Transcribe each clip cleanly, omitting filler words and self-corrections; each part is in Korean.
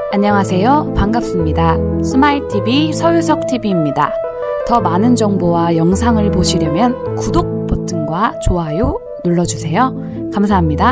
안녕하세요. 반갑습니다. 스마일TV 서유석TV입니다. 더 많은 정보와 영상을 보시려면 구독 버튼과 좋아요 눌러주세요. 감사합니다.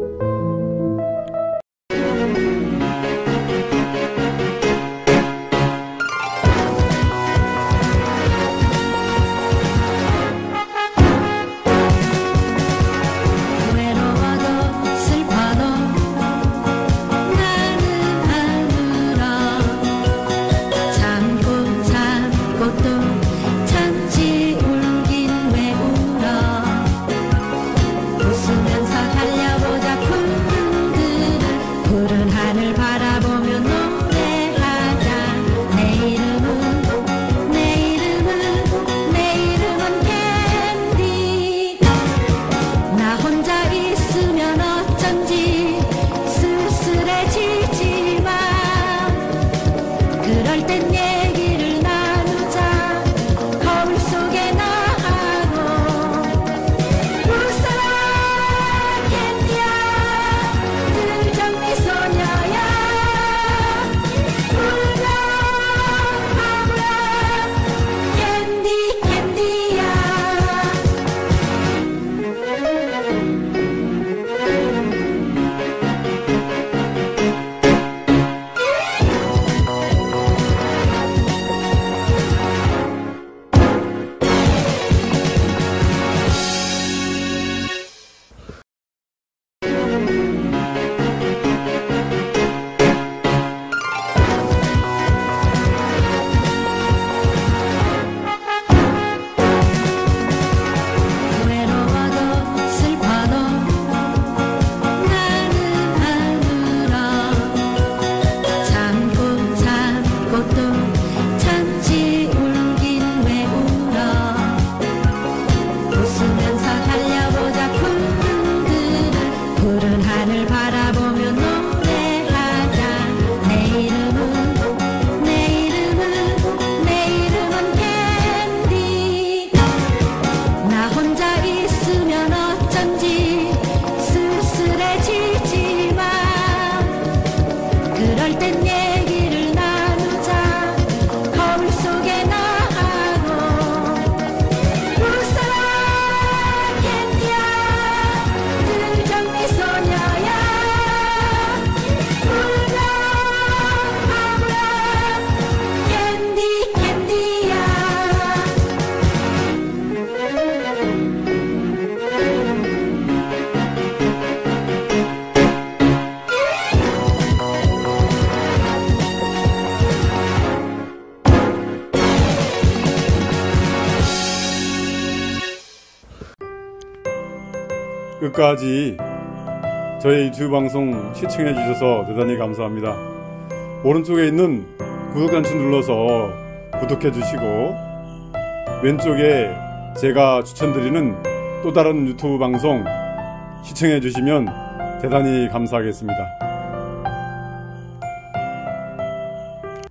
끝까지 저의 유튜브 방송 시청해 주셔서 대단히 감사합니다. 오른쪽에 있는 구독 단추 눌러서 구독해 주시고 왼쪽에 제가 추천드리는 또 다른 유튜브 방송 시청해 주시면 대단히 감사하겠습니다.